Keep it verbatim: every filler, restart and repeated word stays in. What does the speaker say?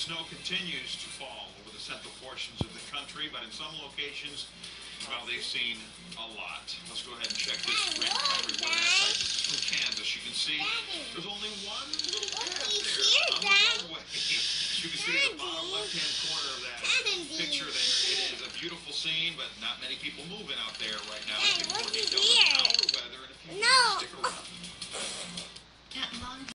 Snow continues to fall over the central portions of the country, but in some locations, well, they've seen a lot. Let's go ahead and check this rain covered weather site. This is from Kansas. You can see there's only one little path there on the roadway. You can see the bottom left-hand corner of that picture there. It is a beautiful scene, but not many people moving out there right now. We'll get more details on our weather in a few minutes. Stick around.